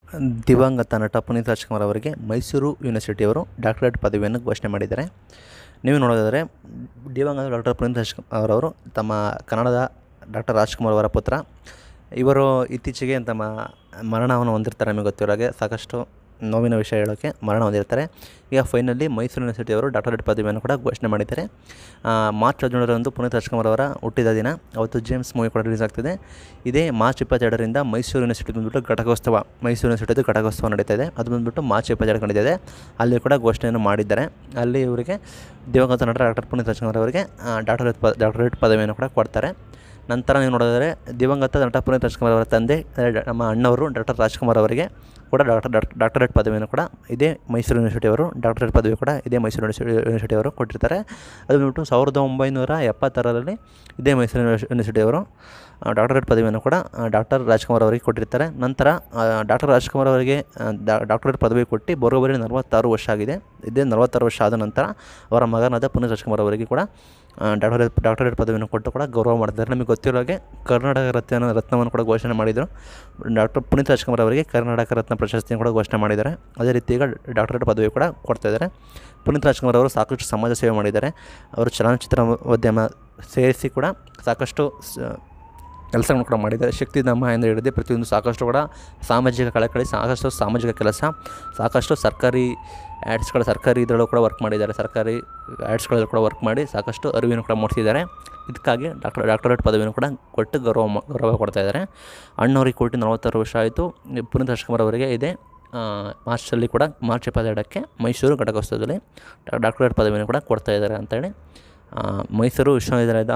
ದಿವಂಗತ ನಟ ಪುನೀತ್ ರಾಜ್‌ಕುಮಾರ್ ಅವರಿಗೆ ಮೈಸೂರು ಯೂನಿವರ್ಸಿಟಿಯವರು ಡಾಕ್ಟರೇಟ್ ಪದವಿಯನ್ನು ಘೋಷಣೆ ಮಾಡಿದ್ದಾರೆ. ನೀವು ನೋಡೋದಾದರೆ ದಿವಂಗತ ಡಾಕ್ಟರ್ ಪುನೀತ್ ರಾಜ್‌ಕುಮಾರ್ ಅವರು ತಮ್ಮ ಕನ್ನಡದ ಡಾಕ್ಟರ್ ರಾಜ್‌ಕುಮಾರ್ ಅವರ ಪುತ್ರ. ಇವರು ಇತ್ತೀಚೆಗೆ ತಮ್ಮ ಮರಣವನ್ನು ಹೊಂದಿರ್ತಾರೆ. ನಿಮಗೆ ಗೊತ್ತಿರೋ ಹಾಗೆ ಸಾಕಷ್ಟು ನೋವಿನ ವಿಷಯ ಹೇಳೋಕ್ಕೆ ಮರಣ ಹೊಂದಿರ್ತಾರೆ. ಈಗ ಫೈನಲಿ ಮೈಸೂರು ಯೂನಿವರ್ಸಿಟಿಯವರು ಡಾಕ್ಟರೇಟ್ ಪದವಿಯನ್ನು ಕೂಡ ಘೋಷಣೆ ಮಾಡಿದ್ದಾರೆ. ಮಾರ್ಚ್ 17ರಂದು ಪುನೀತ್ ರಾಜ್‌ಕುಮಾರ್ ಅವರ ಹುಟ್ಟಿದ ದಿನ. ಅವತ್ತು ಜೇಮ್ಸ್ ಮೂವಿ ಕೂಡ ರಿಲೀಸ್ ಆಗ್ತಿದೆ. ಇದೇ ಮಾರ್ಚ್ 22ರಿಂದ ಮೈಸೂರು ಯೂನಿವರ್ಸಿಟಿ ಬಂದುಬಿಟ್ಟು ಘಟಕೋತ್ಸವ, ಮೈಸೂರು ಯೂನಿವರ್ಸಿಟಿದು ಘಟಕೋತ್ಸವ ನಡೀತಾ ಇದೆ. ಅದು ಬಂದುಬಿಟ್ಟು ಮಾರ್ಚ್ 22 ನಡೀತಿದೆ. ಅಲ್ಲಿ ಕೂಡ ಘೋಷಣೆಯನ್ನು ಮಾಡಿದ್ದಾರೆ. ಅಲ್ಲಿ ಇವರಿಗೆ ದಿವಂಗತ ನಟ ಡಾಕ್ಟರ್ ಪುನೀತ್ ರಾಜ್‌ಕುಮಾರ್ ಅವರಿಗೆ ಡಾಕ್ಟರೇಟ್ ಪದವಿಯನ್ನು ಕೂಡ ಕೊಡ್ತಾರೆ. ನಂತರ ನೀವು ನೋಡಿದರೆ ದಿವಂಗತ ನಟ ಪುನೀತ್ ರಾಜ್‌ಕುಮಾರ್ ಅವರ ತಂದೆ ನಮ್ಮ ಅಣ್ಣವರು ಡಾಕ್ಟರ್ ರಾಜ್‌ಕುಮಾರ್ ಅವರಿಗೆ ಕೂಡ ಡಾಕ್ಟರೇಟ್ ಪದವಿಯನ್ನು ಕೂಡ ಇದೇ ಮೈಸೂರು ಯೂನಿವರ್ಸಿಟಿಯವರು ಡಾಕ್ಟರೇಟ್ ಪದವಿ ಕೂಡ ಇದೇ ಮೈಸೂರು ಯೂನಿವರ್ಸಿಟಿಯವರು ಕೊಟ್ಟಿರ್ತಾರೆ. ಅದು ಬಂದ್ಬಿಟ್ಟು 1976ರಲ್ಲಿ ಇದೇ ಮೈಸೂರು ಯೂನಿವರ್ಸಿಟಿಯವರು ಡಾಕ್ಟರೇಟ್ ಪದವಿಯನ್ನು ಕೂಡ ಡಾಕ್ಟರ್ ರಾಜ್‌ಕುಮಾರ್ ಅವರಿಗೆ ಕೊಟ್ಟಿರ್ತಾರೆ. ನಂತರ ಡಾಕ್ಟರ್ ರಾಜ್‌ಕುಮಾರ್ ಅವರಿಗೆ ಡಾಕ್ಟರೇಟ್ ಪದವಿ ಕೊಟ್ಟು ಬರೋಬ್ಬರಿ 46 ವರ್ಷ ಆಗಿದೆ. ಇದೇ 46 ವರ್ಷ ಆದ ನಂತರ ಅವರ ಮಗನಾದ ಪುನೀತ್ ರಾಜ್‌ಕುಮಾರ್ ಅವರಿಗೆ ಕೂಡ ಡಾಕ್ಟರೇಟ್ ಪದವಿಯನ್ನು ಕೊಟ್ಟು ಕೂಡ ಗೌರವ ಮಾಡ್ತಿದ್ದಾರೆ. ನಮಗೆ ಗೊತ್ತಿರೋ ಹಾಗೆ ಕರ್ನಾಟಕ ರತ್ನವನ್ನು ಕೂಡ ಘೋಷಣೆ ಮಾಡಿದರು. ಡಾಕ್ಟರ್ ಪುನೀತ್ ರಾಜ್‌ಕುಮಾರ್ ಅವರಿಗೆ ಕರ್ನಾಟಕ ರತ್ನ ಪ್ರಶಸ್ತಿಯನ್ನು ಕೂಡ ಘೋಷಣೆ ಮಾಡಿದ್ದಾರೆ. ಅದೇ ರೀತಿ ಈಗ ಡಾಕ್ಟರೇಟ್ ಪದವಿ ಕೂಡ ಕೊಡ್ತಾಯಿದ್ದಾರೆ. ಪುನೀತ್ ರಾಜ್‌ಕುಮಾರ್ ಅವರು ಸಾಕಷ್ಟು ಸಮಾಜ ಸೇವೆ ಮಾಡಿದ್ದಾರೆ. ಅವರು ಚಲನಚಿತ್ರೋದ್ಯಮ ಸೇರಿಸಿ ಕೂಡ ಸಾಕಷ್ಟು ಕೆಲಸಗಳನ್ನು ಕೂಡ ಮಾಡಿದ್ದಾರೆ. ಶಕ್ತಿಧಾಮ ಎಂದು ಹಿಡಿದು ಪ್ರತಿಯೊಂದು ಸಾಕಷ್ಟು ಕೂಡ ಸಾಮಾಜಿಕ ಕಳಕಳಿ, ಸಾಕಷ್ಟು ಸಾಮಾಜಿಕ ಕೆಲಸ, ಸಾಕಷ್ಟು ಸರ್ಕಾರಿ ಸರ್ಕಾರಿ ಇದರಲ್ಲೂ ಕೂಡ ವರ್ಕ್ ಮಾಡಿದ್ದಾರೆ. ಸರ್ಕಾರಿ ಆ್ಯಡ್ಸ್ಗಳಲ್ಲೂ ಕೂಡ ವರ್ಕ್ ಮಾಡಿ ಸಾಕಷ್ಟು ಅರಿವನ್ನು ಕೂಡ ಮೂಡಿಸಿದ್ದಾರೆ. ಇದಕ್ಕಾಗಿ ಡಾಕ್ಟರೇಟ್ ಪದವಿಯನ್ನು ಕೂಡ ಕೊಟ್ಟು ಗೌರವ ಕೊಡ್ತಾಯಿದ್ದಾರೆ. ಅಣ್ಣವ್ರಿಗೆ ಕೊಟ್ಟು 46 ವರ್ಷ ಆಯಿತು. ಪುನೀತ್ ರಾಜ್‌ಕುಮಾರ್ ಅವರಿಗೆ ಇದೆ ಮಾರ್ಚಲ್ಲಿ ಕೂಡ ಮಾರ್ಚ್ 22ಕ್ಕೆ ಮೈಸೂರು ಘಟಕೋತ್ಸವದಲ್ಲಿ ಡಾಕ್ಟರೇಟ್ ಪದವಿಯನ್ನು ಕೂಡ ಕೊಡ್ತಾಯಿದ್ದಾರೆ ಅಂತೇಳಿ ಮೈಸೂರು ವಿಶ್ವವಿದ್ಯಾಲಯದ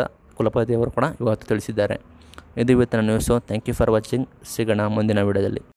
ಕುಲಪತಿಯವರು ಕೂಡ ಇವತ್ತು ತಿಳಿಸಿದ್ದಾರೆ. ಇದು ಇವತ್ತಿನ news. Thank you for watching. ಸಿಗೋಣ ಮುಂದಿನ ವಿಡಿಯೋದಲ್ಲಿ.